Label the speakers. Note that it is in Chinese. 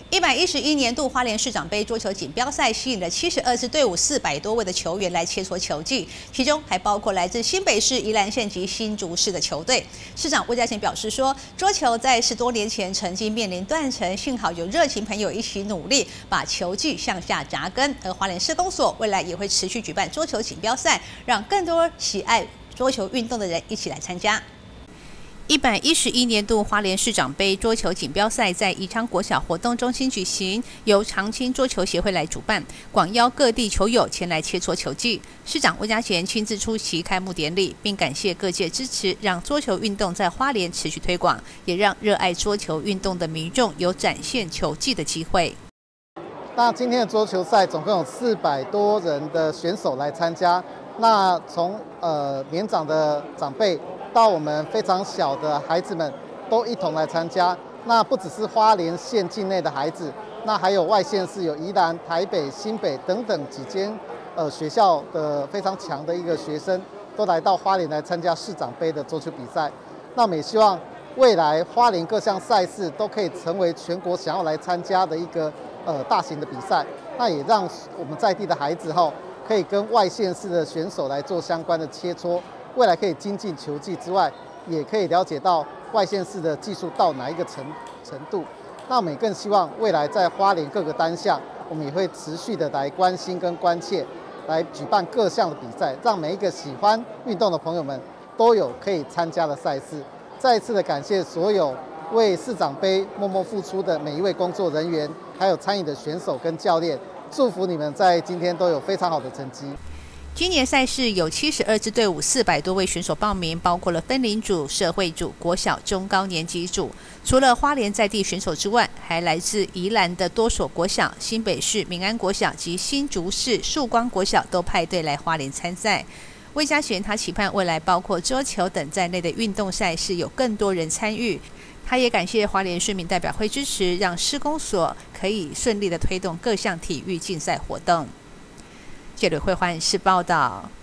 Speaker 1: 111年度花莲市长杯桌球锦标赛吸引了72支队伍400多位的球员来切磋球技，其中还包括来自新北市、宜兰县及新竹市的球队。市长魏家贤表示说，桌球在10多年前曾经面临断层，幸好有热情朋友一起努力，把球技向下扎根。而花莲市公所未来也会持续举办桌球锦标赛，让更多喜爱桌球运动的人一起来参加。111年度花莲市长杯桌球锦标赛在宜昌国小活动中心举行，由长青桌球协会来主办，广邀各地球友前来切磋球技。市长魏家贤亲自出席开幕典礼，并感谢各界支持，让桌球运动在花莲持续推广，也让热爱桌球运动的民众有展现球技的机会。
Speaker 2: 那今天的桌球赛总共有400多人的选手来参加，那从年长的长辈到我们非常小的孩子们都一同来参加。那不只是花莲县境内的孩子，那还有外县市，有宜兰、台北、新北等等几间学校的非常强的一个学生，都来到花莲来参加市长杯的桌球比赛。那我们也希望未来花莲各项赛事都可以成为全国想要来参加的一个大型的比赛。那也让我们在地的孩子可以跟外县市的选手来做相关的切磋。未来可以精进球技之外，也可以了解到外县市的技术到哪一个程度。那我们也更希望未来在花莲各个单项，我们也会持续的来关心跟关切，来举办各项的比赛，让每一个喜欢运动的朋友们都有可以参加的赛事。再一次的感谢所有为市长杯默默付出的每一位工作人员，还有参与的选手跟教练，祝福你们在今天都有非常好的成绩。
Speaker 1: 今年赛事有72支队伍，400多位选手报名，包括了分龄组、社会组、国小、中高年级组。除了花莲在地选手之外，还来自宜兰的多所国小、新北市民安国小及新竹市曙光国小都派队来花莲参赛。魏家贤他期盼未来包括桌球等在内的运动赛事有更多人参与。他也感谢花莲市民代表会支持，让市公所可以顺利的推动各项体育竞赛活动。记者会欢迎市报道。